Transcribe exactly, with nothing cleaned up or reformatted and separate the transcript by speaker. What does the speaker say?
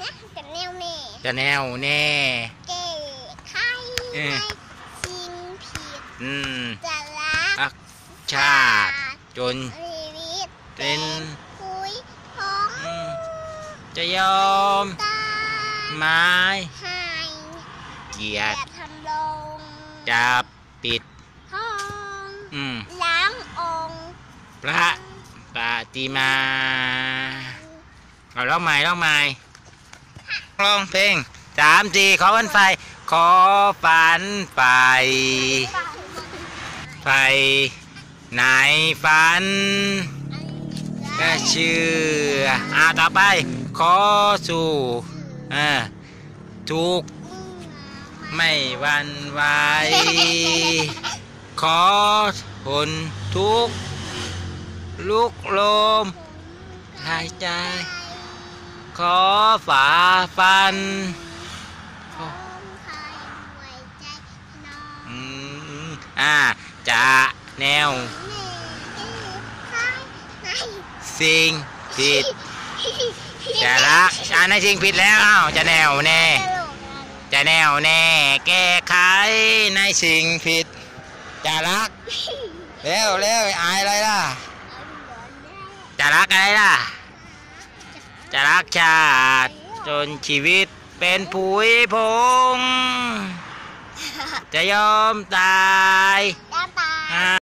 Speaker 1: จะแนวแน่
Speaker 2: จะแนวแน่
Speaker 1: เก๋ไข่ในสิ่งผิด
Speaker 2: อืม
Speaker 1: จะรัก
Speaker 2: ชาติจน
Speaker 1: ชีวิต
Speaker 2: เป็น
Speaker 1: คุยของ
Speaker 2: จะยอม
Speaker 1: ตา
Speaker 2: ไม้
Speaker 1: ให้
Speaker 2: เกีย
Speaker 1: อ
Speaker 2: รติ
Speaker 1: ย่าทำลง
Speaker 2: จับปิด
Speaker 1: ห้อง
Speaker 2: อืม
Speaker 1: ล้างองค์
Speaker 2: พระปฏิมาเอาร้องใหม่ร้องใหม่ร้องเพลงสามสี่ขอฝันไฟขอฝันไฟไฟไหนฝันก็เชื่ออ่าต่อไปขอสู่อ่าทุกไม่หวันไหวขอทนทุกลุกลมหายใจขอฝ่าฟันอืมอ่าจะแนวสิ่งผิดจะรักอ่าในสิ่งผิดแล้วอ้าวจะแนวแน่จะแนวแน่แก้ไขในสิ่งผิดจะรักเร็วเร็วอายอะไรล่ะจะรักอะไรล่ะจะรักชาติจนชีวิตเป็นผุยพงจะยอมตาย